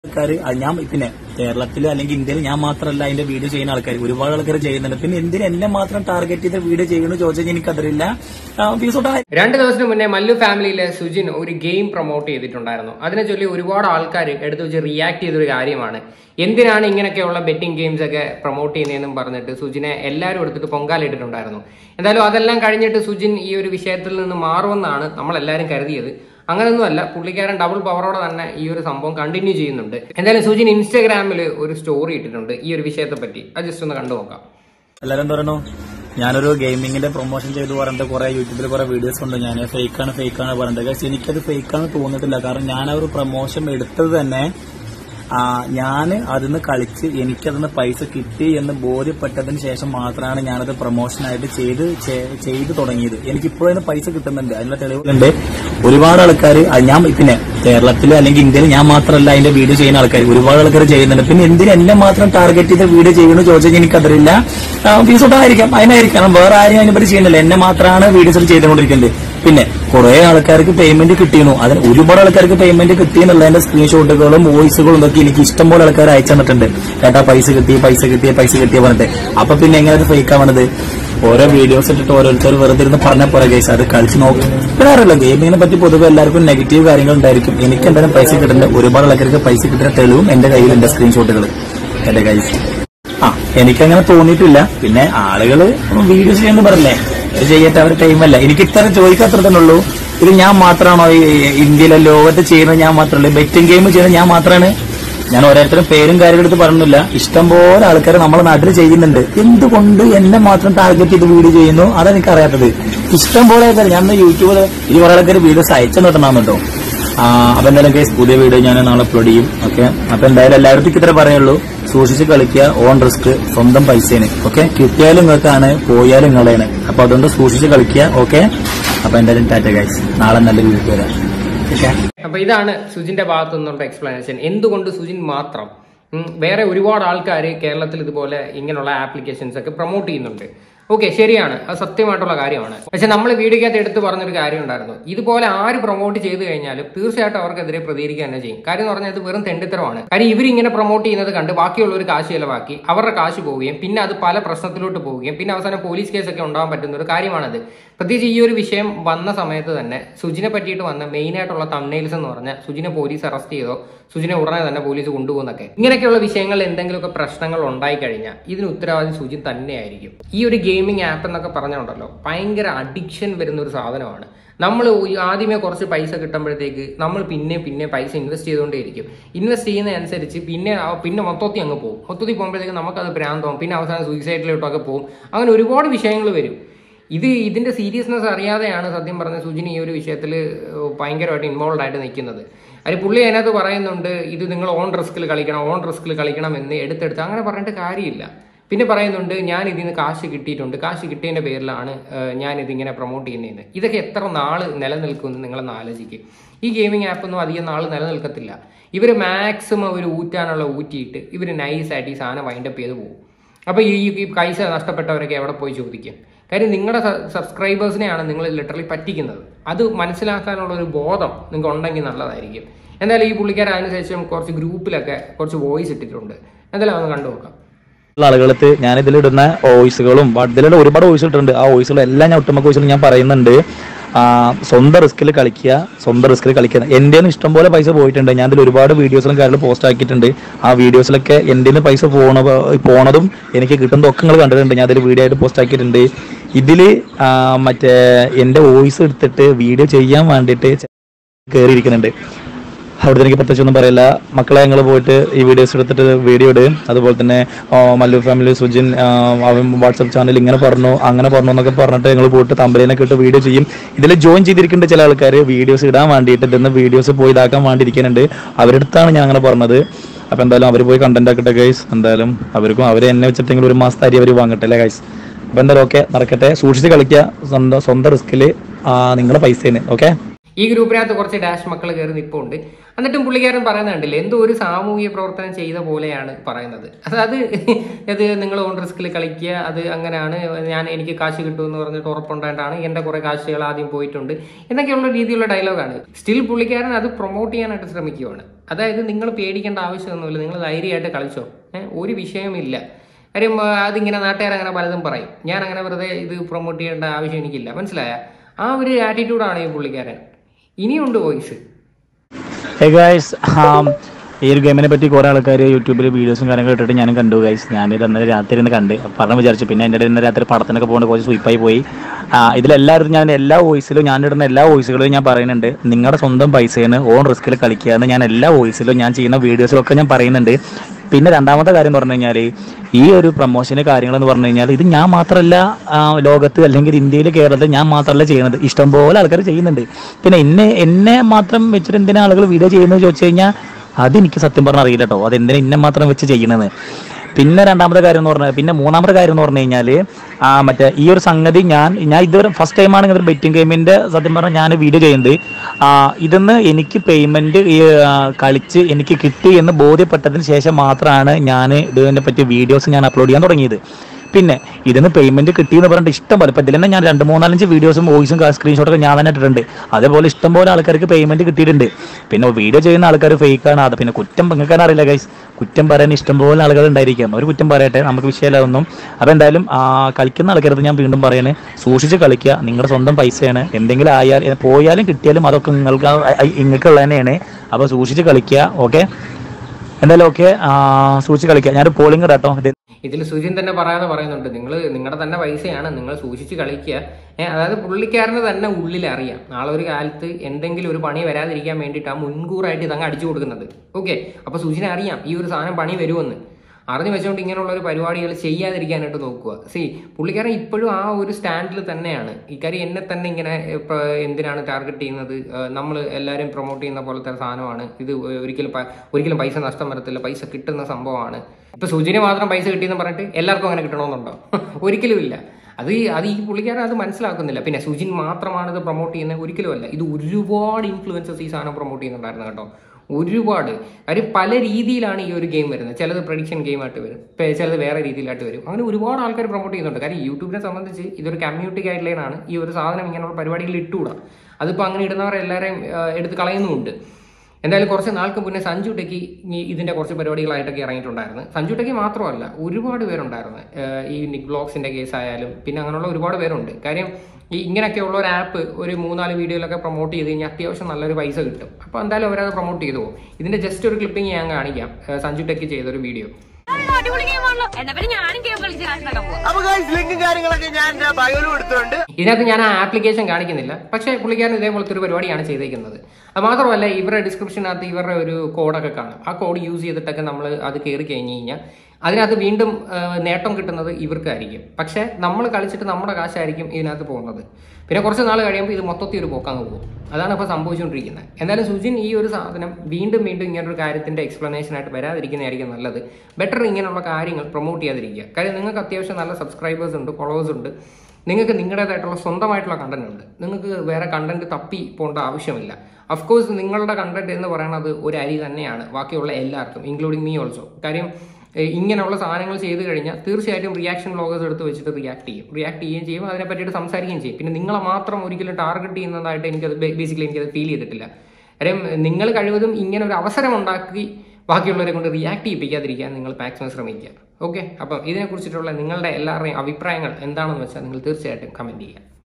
ഞാൻ പിന്നെ കേരളത്തിൽ അല്ലെങ്കിൽ ഇന്ത്യയിൽ ഞാൻ മാത്രമല്ല അതിന്റെ വീഡിയോ ചെയ്യുന്ന ആൾക്കാർ ഒരുപാട് ആൾക്കാർ ചെയ്യുന്നുണ്ട്. പിന്നെ എന്തിന് എന്നെ മാത്രം ടാർഗറ്റ് ചെയ്ത വീഡിയോ ചെയ്യണമെന്ന് ചോദിച്ചാൽ എനിക്കറിയില്ല. 2 ദിവസത്തിന് മുന്നേ മല്ലു ഫാമിലിയിലെ സുജിൻ ഒരു ഗെയിം പ്രൊമോട്ട് ചെയ്തിട്ടുണ്ടായിരുന്നു. അതിനെ ചൊല്ലി ഒരുപാട് ആൾക്കാർ എടുത്തു വെച്ച് റിയാക്ട് ചെയ്തൊരു കാര്യമാണ്. എന്തിനാണ് ഇങ്ങനെയൊക്കെയുള്ള ബെറ്റിംഗ് ഗെയിംസ് ഒക്കെ പ്രൊമോട്ട് ചെയ്യുന്നതെന്നും പറഞ്ഞിട്ട് സുജിനെ എല്ലാവരും എടുത്തിട്ട് പൊങ്കാലിട്ടിട്ടുണ്ടായിരുന്നു. എന്തായാലും അതെല്ലാം കഴിഞ്ഞിട്ട് സുജിൻ ഈ ഒരു വിഷയത്തിൽ നിന്ന് മാറുമെന്നാണ് നമ്മളെല്ലാവരും കരുതിയത്. അങ്ങനെയൊന്നുമല്ല, പുള്ളിക്കാരൻ ഡബിൾ പവറോടെ തന്നെ ഈ ഒരു സംഭവം കണ്ടിന്യൂ ചെയ്യുന്നുണ്ട്. എന്തായാലും സുജിൻ ഇൻസ്റ്റാഗ്രാമിൽ ഒരു സ്റ്റോറി ഇട്ടിട്ടുണ്ട് ഈ ഒരു വിഷയത്തെ പറ്റി. അത് ജസ്റ്റ് ഒന്ന് കണ്ടു നോക്കാം. എല്ലാരും പറഞ്ഞു ഞാനൊരു ഗെയിമിങ്ങിന്റെ പ്രൊമോഷൻ ചെയ്തു പറഞ്ഞിട്ട് കുറെ യൂട്യൂബിൽ കുറെ വീഡിയോസ് ഉണ്ട്, ഞാൻ ഫേക്കാണ് പറഞ്ഞിട്ട്. പക്ഷെ എനിക്കത് ഫേക്കാണെന്ന് തോന്നിയിട്ടില്ല. കാരണം ഞാൻ ആ ഒരു പ്രൊമോഷൻ എടുത്തത് തന്നെ ഞാൻ അതിന്ന് കളിച്ച് എനിക്കതിന്ന് പൈസ കിട്ടി എന്ന് ബോധ്യപ്പെട്ടതിന് ശേഷം മാത്രമാണ് ഞാനത് പ്രൊമോഷനായിട്ട് ചെയ്ത് തുടങ്ങിയത്. എനിക്കിപ്പോഴും അതിന് പൈസ കിട്ടുന്നുണ്ട്, അതിനുള്ള തെളിവുകളുണ്ട്. ഒരുപാട് ആൾക്കാർ ഞാൻ പിന്നെ കേരളത്തിൽ അല്ലെങ്കിൽ ഇന്ത്യയിൽ ഞാൻ മാത്രമല്ല അതിന്റെ വീഡിയോ ചെയ്യുന്ന ആൾക്കാർ ഒരുപാട് ആൾക്കാർ ചെയ്യുന്നുണ്ട്. പിന്നെ എന്തിന് എന്നെ മാത്രം ടാർഗറ്റ് ചെയ്ത വീഡിയോ ചെയ്യണമെന്ന് ചോദിച്ചാൽ എനിക്കറിയില്ല. ഫീസോട്ടായിരിക്കാം, അതിനായിരിക്കണം, വേറെ ആരും അതിനെപ്പറ്റി ചെയ്യുന്നില്ല. എന്നെ മാത്രമാണ് വീഡിയോസ് ചെയ്തുകൊണ്ടിരിക്കുന്നത്. പിന്നെ കുറെ ആൾക്കാർക്ക് പേയ്മെന്റ് കിട്ടിയിരുന്നു. അതിന് ഒരുപാട് ആൾക്കാർക്ക് പേയ്മെന്റ് കിട്ടിയെന്നുള്ളതിന്റെ സ്ക്രീൻഷോട്ടുകളും വോയിസുകളും ഇതൊക്കെ എനിക്ക് ഇഷ്ടംപോലെ ആൾക്കാർ അയച്ചു തന്നിട്ടുണ്ട്. കേട്ടാ പൈസ കിട്ടിയ പറഞ്ഞിട്ട്. അപ്പൊ പിന്നെ എങ്ങനെ അത് ഫേക്ക് ആവണത്? ഓരോ വീഡിയോസ് ഇട്ടിട്ട് ഓരോരുത്തർ വെറുതെ ഇരുന്ന് പറഞ്ഞ പോലെ കേസ് അത് കളിച്ച് നോക്കും. പിന്നെ അറിയില്ല, ഗെയിമിങ്ങിനെ പറ്റി പൊതുവെ എല്ലാവർക്കും നെഗറ്റീവ് കാര്യങ്ങൾ ഉണ്ടായിരിക്കും. എനിക്ക് എന്തായാലും പൈസ കിട്ടുന്നുണ്ട്. ഒരുപാട് ആൾക്കാർക്ക് പൈസ കിട്ടുന്ന തെളിവും എന്റെ കയ്യിലുണ്ട്, സ്ക്രീൻഷോട്ടുകൾ എന്റെ കയ്യിൽ. എനിക്കങ്ങനെ തോന്നിയിട്ടില്ല. പിന്നെ ആളുകള് വീഡിയോസ് ചെയ്യുന്നു പറഞ്ഞേ, അത് ചെയ്യട്ടെ, അവർ ടൈമല്ല. എനിക്ക് ഇത്ര ചോദിക്കാത്ര തന്നെ ഉള്ളൂ. ഇത് ഞാൻ മാത്രമാണോ ഇന്ത്യയിലെ ലോകത്ത് ചെയ്യുന്നത്? ഞാൻ മാത്രമല്ല ബെറ്റിംഗ് ഗെയിം ചെയ്യുന്നത് ഞാൻ മാത്രമാണ്. ഞാൻ ഓരോരുത്തരും പേരും കാര്യങ്ങളും എടുത്ത് പറഞ്ഞില്ല. ഇഷ്ടംപോലെ ആൾക്കാർ നമ്മുടെ നാട്ടിൽ ചെയ്യുന്നുണ്ട്. എന്തുകൊണ്ട് എന്നെ മാത്രം ടാർഗറ്റ് ചെയ്ത് വീഡിയോ ചെയ്യുന്നു? അതെനിക്ക് അറിയാത്തത്. ഇഷ്ടംപോലെ ആൾക്കാർ ഞാൻ യൂട്യൂബിൽ ഈ കുറെ ആൾക്കാർ വീഡിയോസ് അയച്ചു നടണം കേട്ടോ. അപ്പൊ എന്തായാലും കേസ് പുതിയ വീഡിയോ ഞാൻ നാളെ അപ്ലോഡ് ചെയ്യും. ഓക്കെ, അപ്പൊ എന്തായാലും എല്ലാവർക്കും ഇത്രേ പറയുള്ളൂ. സൂക്ഷിച്ച് കളിക്കുക, ഓൺ റിസ്ക്, സ്വന്തം പൈസേന്. ഓക്കെ, കിട്ടിയാലും നിങ്ങൾക്കാണ്, പോയാലും നിങ്ങളെയാണ്. അപ്പൊ അതുകൊണ്ട് സൂക്ഷിച്ച് കളിക്കുക. ഓക്കെ, അപ്പൊ എന്തായാലും ടാറ്റ ഗൈസ്, നാളെ നല്ലൊരു വീഡിയോ വരാം. അപ്പൊ ഇതാണ് സുജിന്റെ ഭാഗത്തു നിന്നുള്ള എക്സ്പ്ലനേഷൻ. എന്തുകൊണ്ട് സുജിൻ മാത്രം? വേറെ ഒരുപാട് ആൾക്കാർ കേരളത്തിൽ ഇതുപോലെ ഇങ്ങനെയുള്ള ആപ്ലിക്കേഷൻസ് ഒക്കെ പ്രൊമോട്ട് ചെയ്യുന്നുണ്ട്. ഓക്കെ, ശരിയാണ്, അത് സത്യമായിട്ടുള്ള കാര്യമാണ്. പക്ഷെ നമ്മൾ വീഡിയോക്കകത്ത് എടുത്ത് പറഞ്ഞൊരു കാര്യം ഉണ്ടായിരുന്നു. ഇതുപോലെ ആര് പ്രൊമോട്ട് ചെയ്ത് കഴിഞ്ഞാലും തീർച്ചയായിട്ടും അവർക്കെതിരെ പ്രതികരിക്കുക തന്നെ ചെയ്യും. കാര്യം എന്ന് പറഞ്ഞാൽ ഇത് വെറും തെണ്ടിത്തരമാണ്. കാര്യം ഇവരിങ്ങനെ പ്രൊമോട്ട് ചെയ്യുന്നത് കണ്ട് ബാക്കിയുള്ളവർ കാശ് ചിലവാക്കി അവരുടെ കാശ് പോവുകയും പിന്നെ അത് പല പ്രശ്നത്തിലോട്ട് പോവുകയും പിന്നെ അവസാനം പോലീസ് കേസൊക്കെ ഉണ്ടാകാൻ പറ്റുന്ന ഒരു കാര്യമാണത്. പ്രത്യേകിച്ച് ഈ ഒരു വിഷയം വന്ന സമയത്ത് തന്നെ സുജിനെ പറ്റിയിട്ട് വന്ന മെയിൻ ആയിട്ടുള്ള തംബ്നെയിൽസ് എന്ന് പറഞ്ഞാൽ സുജിനെ പോലീസ് അറസ്റ്റ് ചെയ്തോ, സുജിനെ ഉടനെ തന്നെ പോലീസ് കൊണ്ടുപോകുന്നൊക്കെ. ഇങ്ങനെയൊക്കെയുള്ള വിഷയങ്ങളിൽ എന്തെങ്കിലുമൊക്കെ പ്രശ്നങ്ങൾ ഉണ്ടായി കഴിഞ്ഞാൽ ഇതിന് ഉത്തരവാദി സുജിൻ തന്നെയായിരിക്കും. ഈ ഒരു ഗെയിമിംഗ് ആപ്പ് എന്നൊക്കെ പറഞ്ഞുണ്ടല്ലോ, ഭയങ്കര അഡിക്ഷൻ വരുന്ന ഒരു സാധനമാണ്. നമ്മൾ ആദ്യമേ കുറച്ച് പൈസ കിട്ടുമ്പോഴത്തേക്ക് നമ്മൾ പിന്നെ പൈസ ഇൻവെസ്റ്റ് ചെയ്തുകൊണ്ടേയിരിക്കും. ഇൻവെസ്റ്റ് ചെയ്യുന്നതനുസരിച്ച് പിന്നെ മൊത്തത്തിൽ അങ്ങ് പോകും. മൊത്തത്തിൽ പോകുമ്പോഴത്തേക്ക് നമുക്കത് ഭ്രാന്തവും, പിന്നെ അവസാനം സൂയിസൈഡിലോട്ടൊക്കെ പോകും. അങ്ങനെ ഒരുപാട് വിഷയങ്ങൾ വരും. ഇതിന്റെ സീരിയസ്നെസ് അറിയാതെയാണ് സത്യം പറഞ്ഞ സുജിൻ ഈ ഒരു വിഷയത്തിൽ ഭയങ്കരമായിട്ട് ഇൻവോൾവ് ആയിട്ട് നിൽക്കുന്നത്. അതിന് പുള്ളി അതിനകത്ത് പറയുന്നുണ്ട്, ഇത് നിങ്ങൾ ഓൺ റിസ്കിൽ കളിക്കണം എന്ന് എടുത്തെടുത്ത് അങ്ങനെ പറഞ്ഞിട്ട് കാര്യമില്ല. പിന്നെ പറയുന്നുണ്ട്, ഞാൻ ഇതിന് കാശ് കിട്ടിയിട്ടുണ്ട്, കാശ് കിട്ടിയതിന്റെ പേരിലാണ് ഞാൻ ഇതിങ്ങനെ പ്രൊമോട്ട് ചെയ്യുന്നതെന്ന്. ഇതൊക്കെ എത്ര നാള് നിലനിൽക്കുമെന്ന് നിങ്ങളൊന്ന് ആലോചിക്കും. ഈ ഗെയിമിംഗ് ആപ്പൊന്നും അധികം നാൾ നിലനിൽക്കത്തില്ല. ഇവർ മാക്സിമം അവർ ഊറ്റിയിട്ട് ഇവർ നൈസായിട്ട് ഈ സാധനം വൈൻഡപ്പ് ചെയ്ത് പോകും. അപ്പോൾ ഈ പൈസ നഷ്ടപ്പെട്ടവരൊക്കെ എവിടെ പോയി ചോദിക്കും? കാര്യം നിങ്ങളുടെ സബ്സ്ക്രൈബേഴ്സിനെയാണ് നിങ്ങൾ ലിറ്ററലി പറ്റിക്കുന്നത്. അത് മനസ്സിലാക്കാനുള്ള ഒരു ബോധം നിങ്ങൾക്ക് ഉണ്ടെങ്കിൽ നല്ലതായിരിക്കും. എന്തായാലും ഈ പുള്ളിക്കാരൻ അതിനുശേഷം കുറച്ച് ഗ്രൂപ്പിലൊക്കെ കുറച്ച് വോയിസ് ഇട്ടിട്ടുണ്ട്. എന്തായാലും ഒന്ന് കണ്ടു നോക്കാം. ആളുകൾക്ക് ഞാൻ ഇതിലിടുന്ന വോയിസുകളും ഇതിലുള്ള ഒരുപാട് വോയിസ് ഇട്ടിട്ടുണ്ട്. ആ വോയിസുകളും എല്ലാം ഞാൻ ഒട്ടുമിക്ക വോയിസുകളും ഞാൻ പറയുന്നുണ്ട്, സ്വന്തം റിസ്കിൽ കളിക്കുക. എൻ്റെ ഇഷ്ടംപോലെ പൈസ പോയിട്ടുണ്ട്. ഞാൻ ഇതിൽ ഒരുപാട് വീഡിയോസിലും കാര്യങ്ങളും പോസ്റ്റ് ആക്കിയിട്ടുണ്ട്. ആ വീഡിയോസിലൊക്കെ എൻ്റെ പൈസ പോണതും എനിക്ക് കിട്ടുന്നതൊക്കെ നിങ്ങൾ കണ്ടിട്ടുണ്ട്. ഞാൻ അതിൽ വീഡിയോ ആയിട്ട് പോസ്റ്റ് ആക്കിയിട്ടുണ്ട്. ഇതിൽ മറ്റേ എൻ്റെ വോയിസ് എടുത്തിട്ട് വീഡിയോ ചെയ്യാൻ വേണ്ടിയിട്ട് കയറിയിരിക്കുന്നുണ്ട്. അവിടുത്തെ എനിക്ക് പ്രത്യേകിച്ചൊന്നും പറയില്ല. മക്കളെ ഞങ്ങൾ പോയിട്ട് ഈ വീഡിയോസ് എടുത്തിട്ട് വീഡിയോ ഇടും. അതുപോലെ തന്നെ മല്ലു ഫാമിലി സുജിൻ അവൻ വാട്സപ്പ് ചാനൽ ഇങ്ങനെ പറഞ്ഞു അങ്ങനെ പറഞ്ഞു എന്നൊക്കെ പറഞ്ഞിട്ട് ഞങ്ങൾ പോയിട്ട് തമ്പനയിലൊക്കെ ഇട്ട് വീഡിയോ ചെയ്യും. ഇതിൽ ജോയിൻ ചെയ്തിരിക്കേണ്ട ചില ആൾക്കാർ വീഡിയോസ് ഇടാൻ വേണ്ടിയിട്ട് ഇതിന്ന് വീഡിയോസ് പോയി ഇതാക്കാൻ വേണ്ടിയിരിക്കുന്നുണ്ട്. അവരെടുത്താണ് ഞാൻ അങ്ങനെ പറഞ്ഞത്. അപ്പോൾ എന്തായാലും അവർ പോയി കണ്ടന്റ് ആക്കട്ടെ ഗൈസ്. എന്തായാലും അവർക്കും അവരെ എന്നെ വെച്ചിട്ടെങ്കിലും ഒരു മാസത്തെ അരി അവർ വാങ്ങട്ടെ അല്ലേ ഗൈസ്. അപ്പോൾ എന്തായാലും ഓക്കെ, നടക്കട്ടെ. സൂക്ഷിച്ച് കളിക്കുക, സ്വന്തം റിസ്കിൽ നിങ്ങളുടെ പൈസേന്. ഓക്കെ. ഈ ഗ്രൂപ്പിനകത്ത് കുറച്ച് ഡാഷ് മക്കൾ കയറി നിൽപ്പുണ്ട്. എന്നിട്ടും പുള്ളിക്കാരൻ പറയുന്നുണ്ടല്ലേ, എന്തോ ഒരു സാമൂഹിക പ്രവർത്തനം ചെയ്ത പോലെയാണ് പറയുന്നത്. അത് നിങ്ങൾ ഓൺ റിസ്കിൽ കളിക്കുക, അത് അങ്ങനെയാണ്, എനിക്ക് കാശ് കിട്ടുമെന്ന് പറഞ്ഞിട്ട് ഉറപ്പുണ്ടായിട്ടാണ് എൻ്റെ കുറെ കാശുകൾ ആദ്യം പോയിട്ടുണ്ട് എന്നൊക്കെയുള്ള രീതിയിലുള്ള ഡയലോഗാണ്. സ്റ്റിൽ പുള്ളിക്കാരൻ അത് പ്രൊമോട്ട് ചെയ്യാനായിട്ട് ശ്രമിക്കുകയാണ്. അതായത് നിങ്ങൾ പേടിക്കേണ്ട ആവശ്യമൊന്നുമില്ല, നിങ്ങൾ ധൈര്യമായിട്ട് കളിച്ചോ, ഒരു വിഷയമില്ല. കാര്യം അതിങ്ങനെ നാട്ടുകാരങ്ങനെ പലതും പറയും, ഞാൻ അങ്ങനെ വെറുതെ ഇത് പ്രൊമോട്ട് ചെയ്യേണ്ട ആവശ്യം എനിക്കില്ല, മനസ്സിലായ ആ ഒരു ആറ്റിറ്റ്യൂഡാണ് ഈ പുള്ളിക്കാരൻ. ഇനിയുണ്ട് വോയിസ്. ഈ ഒരു ഗെയിമിനെ പറ്റി കുറെ ആൾക്കാർ യൂട്യൂബിൽ വീഡിയോസും കാര്യങ്ങളും ഇട്ടിട്ട് ഞാനും കണ്ടു ഗൈസ്. ഞാനിത് ഇന്നലെ രാത്രി ഇരുന്ന് കണ്ട് പറഞ്ഞു വിചാരിച്ചു. പിന്നെ എൻ്റെ ഇന്നലെ രാത്രി പടത്തിനൊക്കെ പോകുന്ന കുറച്ച് സ്വീപ്പായി പോയി. ഇതിലെല്ലാവരും ഞാൻ എല്ലാ വോയിസിലും ഞാനിടുന്ന എല്ലാ വോയിസുകളും ഞാൻ പറയുന്നുണ്ട്, നിങ്ങളുടെ സ്വന്തം പൈസയാണ് ഓൺ റിസ്കിൽ കളിക്കുക എന്ന് ഞാൻ എല്ലാ വോയിസിലും ഞാൻ ചെയ്യുന്ന വീഡിയോസിലൊക്കെ ഞാൻ പറയുന്നുണ്ട്. പിന്നെ രണ്ടാമത്തെ കാര്യം പറഞ്ഞു കഴിഞ്ഞാൽ ഈ ഒരു പ്രൊമോഷന് കാര്യങ്ങളെന്ന് പറഞ്ഞു കഴിഞ്ഞാൽ ഇത് ഞാൻ മാത്രമല്ല ലോകത്ത് അല്ലെങ്കിൽ ഇന്ത്യയിൽ കേരളത്തിൽ ഞാൻ മാത്രമല്ല ചെയ്യുന്നത്, ഇഷ്ടംപോലെ ആൾക്കാർ ചെയ്യുന്നുണ്ട്. പിന്നെ എന്നെ മാത്രം വെച്ചിട്ട് എന്തിനാ ആളുകൾ വീഡിയോ ചെയ്യുന്നത് ചോദിച്ചു കഴിഞ്ഞാൽ അതെനിക്ക് സത്യം പറഞ്ഞാൽ അറിയില്ല കേട്ടോ, അതെന്തിനാ എന്നെ മാത്രം വെച്ച് ചെയ്യണമെന്ന്. പിന്നെ രണ്ടാമത്തെ കാര്യം എന്ന് പറഞ്ഞാൽ പിന്നെ മൂന്നാമത്തെ കാര്യം എന്ന് പറഞ്ഞു കഴിഞ്ഞാൽ മറ്റേ ഈ ഒരു സംഗതി ഞാൻ ഇതുവരെ ഫസ്റ്റ് ടൈമാണ് ഇങ്ങനെ ബെറ്റിംഗ് ഗെയിമിൻ്റെ സത്യം പറഞ്ഞാൽ ഞാൻ വീഡിയോ ചെയ്യുന്നത്. ഇതെന്ന് എനിക്ക് പേയ്മെൻറ്റ് കളിച്ച് എനിക്ക് കിട്ടി എന്ന് ബോധ്യപ്പെട്ടതിന് ശേഷം മാത്രമാണ് ഞാൻ ഇതിനെ പറ്റി വീഡിയോസ് ഞാൻ അപ്ലോഡ് ചെയ്യാൻ തുടങ്ങിയത്. പിന്നെ ഇതിന് പേയ്മെന്റ് കിട്ടിയെന്ന് പറഞ്ഞിട്ട് ഇഷ്ടം പോലെ ഇപ്പം ഇതിൽ തന്നെ ഞാൻ 2-3-4 വീഡിയോസും വോയിസും സ്ക്രീൻഷോട്ടൊക്കെ ഞാൻ തന്നെ ഇട്ടിട്ടുണ്ട്. അതേപോലെ ഇഷ്ടംപോലെ ആൾക്കാർക്ക് പേയ്മെന്റ് കിട്ടിയിട്ടുണ്ട്. പിന്നെ വീഡിയോ ചെയ്യുന്ന ആൾക്കാർ ഫേക്കാണ്. അത് പിന്നെ കുറ്റം പങ്കുവെക്കാൻ അറിയില്ല ഗൈസ്, കുറ്റം പറയാൻ ഇഷ്ടംപോലെ ആളുകൾ ഉണ്ടായിരിക്കാം. ഒരു കുറ്റം പറയട്ടെ, നമുക്ക് വിഷയമല്ല ഒന്നും. അപ്പോൾ എന്തായാലും കളിക്കുന്ന ആൾക്കാരത് ഞാൻ വീണ്ടും പറയുന്നത്, സൂക്ഷിച്ച് കളിക്കുക, നിങ്ങളുടെ സ്വന്തം പൈസയാണ്. എന്തെങ്കിലും പോയാലും കിട്ടിയാലും അതൊക്കെ നിങ്ങൾക്കുള്ളത് തന്നെയാണ്. അപ്പോൾ സൂക്ഷിച്ച് കളിക്കുക. ഓക്കെ, എന്തായാലും ഓക്കെ, സൂക്ഷിച്ച് കളിക്കുക. ഞാനൊരു പോളിംഗ് കേട്ടോ. ഇതിൽ സുജിൻ തന്നെ പറയാതെ പറയുന്നുണ്ട്, നിങ്ങളുടെ തന്നെ പൈസയാണ്, നിങ്ങൾ സൂക്ഷിച്ച് കളിക്കുക. അതായത് പുള്ളിക്കാരന് തന്നെ ഉള്ളിൽ അറിയാം നാളെ ഒരു കാലത്ത് എന്തെങ്കിലും ഒരു പണി വരാതിരിക്കാൻ വേണ്ടിയിട്ടാണ് മുൻകൂറായിട്ട് ഇതങ്ങ് അടിച്ചു കൊടുക്കുന്നത്. ഓക്കെ, അപ്പോൾ സുജിനെ അറിയാം ഈ ഒരു സാധനം പണി വരുമെന്ന്. അറിഞ്ഞു വെച്ചുകൊണ്ട് ഇങ്ങനെയുള്ള ഒരു പരിപാടികൾ ചെയ്യാതിരിക്കാനായിട്ട് നോക്കുക. പുള്ളിക്കാരൻ ഇപ്പോഴും ആ ഒരു സ്റ്റാൻഡിൽ തന്നെയാണ്. ഇക്കാര്യം എന്നെ തന്നെ ഇങ്ങനെ എന്തിനാണ് ടാർഗറ്റ് ചെയ്യുന്നത്, നമ്മൾ എല്ലാവരും പ്രൊമോട്ട് ചെയ്യുന്ന പോലത്തെ സാധനമാണ് ഇത്, ഒരിക്കലും പൈസ നഷ്ടം വരത്തില്ല, പൈസ കിട്ടുന്ന സംഭവമാണ്. ഇപ്പൊ സുജിന് മാത്രം പൈസ കിട്ടിയെന്ന് പറഞ്ഞിട്ട് എല്ലാവർക്കും അങ്ങനെ കിട്ടണമെന്നുണ്ടോ? ഒരിക്കലും ഇല്ല. അത് ഈ പുള്ളിക്കാരൻ അത് മനസ്സിലാക്കുന്നില്ല. പിന്നെ സുജിൻ മാത്രമാണ് ഇത് പ്രൊമോട്ട് ചെയ്യുന്നത്, ഒരിക്കലുമല്ല. ഇത് ഒരുപാട് ഇൻഫ്ലുവൻസേഴ്സ് ഈ സാധനം പ്രൊമോട്ട് ചെയ്യുന്നുണ്ടായിരുന്നു കേട്ടോ, ഒരുപാട്. കാര്യം പല രീതിയിലാണ് ഈ ഒരു ഗെയിം വരുന്നത്. ചിലത് പ്രഡിക്ഷൻ ഗെയിമായിട്ട് വരും, ചിലത് വേറെ രീതിയിലായിട്ട് വരും. അങ്ങനെ ഒരുപാട് ആൾക്കാർ പ്രൊമോട്ട് ചെയ്യുന്നുണ്ട്. കാര്യം യൂട്യൂബിനെ സംബന്ധിച്ച് ഇതൊരു കമ്മ്യൂണിറ്റി ഗൈഡ് ലൈൻ ആണ്. ഈ ഒരു സാധനം ഇങ്ങനെയുള്ള പരിപാടികൾ ഇട്ടുകൂടാ. അതിപ്പോൾ അങ്ങനെ ഇടുന്നവരെ എല്ലാവരെയും എടുത്ത് കളയുന്നുമുണ്ട്. എന്തായാലും കുറച്ച് നാൾക്ക് മുന്നേ സഞ്ജു ടെക്കി ഇതിന്റെ കുറച്ച് പരിപാടികളായിട്ടൊക്കെ ഇറങ്ങിയിട്ടുണ്ടായിരുന്നു. സഞ്ജു ടെക്കി മാത്രമല്ല, ഒരുപാട് പേരുണ്ടായിരുന്നു. ഈ നിക് വ്ലോഗ്സിന്റെ കേസ് ആയാലും പിന്നെ അങ്ങനെയുള്ള ഒരുപാട് പേരുണ്ട്. കാര്യം ഇങ്ങനെയൊക്കെയുള്ള ഒരു ആപ്പ് ഒരു 3-4 വീഡിയോയിലൊക്കെ പ്രൊമോട്ട് ചെയ്ത് കഴിഞ്ഞാൽ അത്യാവശ്യം നല്ലൊരു പൈസ കിട്ടും. അപ്പോൾ എന്തായാലും അവരത് പ്രൊമോട്ട് ചെയ്തു പോകും. ഇതിന്റെ ജസ്റ്റ് ഒരു ക്ലിപ്പിംഗ് ഞാൻ കാണിക്കാം, സഞ്ജു ടെക്കി ചെയ്തൊരു വീഡിയോ. ഇതിനകത്ത് ഞാൻ ആ ആപ്ലിക്കേഷൻ കാണിക്കുന്നില്ല, പക്ഷേ പുള്ളിക്കാരൻ ഇതേപോലത്തെ ഒരു പരിപാടിയാണ് ചെയ്തേക്കുന്നത്. അത് മാത്രമല്ല ഇവരുടെ ഡിസ്ക്രിപ്ഷനകത്ത് ഇവരുടെ ഒരു കോഡൊക്കെ കാണും. ആ കോഡ് യൂസ് ചെയ്തിട്ടൊക്കെ നമ്മൾ അത് കയറി കഴിഞ്ഞ് കഴിഞ്ഞാൽ അതിനകത്ത് വീണ്ടും നേട്ടം കിട്ടുന്നത് ഇവർക്കായിരിക്കും. പക്ഷെ നമ്മൾ കളിച്ചിട്ട് നമ്മുടെ കാശായിരിക്കും ഇതിനകത്ത് പോകുന്നത്. പിന്നെ കുറച്ച് നാൾ കഴിയുമ്പോൾ ഇത് മൊത്തത്തിൽ ഒരു പോക്കങ്ങ് പോകും. അതാണ് ഇപ്പോൾ സംഭവിച്ചുകൊണ്ടിരിക്കുന്നത്. എന്തായാലും സുജിൻ ഈ ഒരു സാധനം വീണ്ടും ഇങ്ങനൊരു കാര്യത്തിന്റെ എക്സ്പ്ലനേഷനായിട്ട് വരാതിരിക്കുന്നതായിരിക്കും നല്ലത്. ബെറ്റർ ഇങ്ങനെയുള്ള കാര്യങ്ങൾ പ്രൊമോട്ട് ചെയ്യാതിരിക്കുക. കാര്യം നിങ്ങൾക്ക് അത്യാവശ്യം നല്ല സബ്സ്ക്രൈബേഴ്സ് ഉണ്ട്, ഫോളോവേഴ്സ് ഉണ്ട്, നിങ്ങൾക്ക് നിങ്ങളുടേതായിട്ടുള്ള സ്വന്തമായിട്ടുള്ള കണ്ടന്റ് ഉണ്ട്. നിങ്ങൾക്ക് വേറെ കണ്ടന്റ് തപ്പി പോകേണ്ട ആവശ്യമില്ല. അഫ്കോഴ്സ് നിങ്ങളുടെ കണ്ടന്റ് എന്ന് പറയുന്നത് ഒരു അരി തന്നെയാണ് ബാക്കിയുള്ള എല്ലാവർക്കും, ഇൻക്ലൂഡിങ് മീ ഓൾസോ. കാര്യം ഇങ്ങനെയുള്ള സാധനങ്ങൾ ചെയ്ത് കഴിഞ്ഞാൽ തീർച്ചയായിട്ടും റിയാക്ഷൻ വ്ളോഗേഴ്സ് എടുത്ത് വെച്ചിട്ട് റിയാക്ട് ചെയ്യുകയും ചെയ്യും, അതിനെ പറ്റിയിട്ട് സംസാരിക്കുകയും ചെയ്യും. പിന്നെ നിങ്ങളെ മാത്രം ഒരിക്കലും ടാർഗറ്റ് ചെയ്യുന്നതായിട്ട് എനിക്കത് ഫീൽ ചെയ്തിട്ടില്ല. കാര്യം നിങ്ങൾ കഴിവതും ഇങ്ങനെ ഒരു അവസരം ഉണ്ടാക്കി ബാക്കിയുള്ളവരെ കൊണ്ട് റിയാക്ട് ചെയ്യിപ്പിക്കാതിരിക്കാൻ നിങ്ങൾ മാക്സിമം ശ്രമിക്കുക. ഓക്കെ, അപ്പം ഇതിനെക്കുറിച്ചിട്ടുള്ള നിങ്ങളുടെ എല്ലാവരുടെയും അഭിപ്രായങ്ങൾ എന്താണെന്ന് വെച്ചാൽ നിങ്ങൾ തീർച്ചയായിട്ടും കമൻറ്റ് ചെയ്യുക.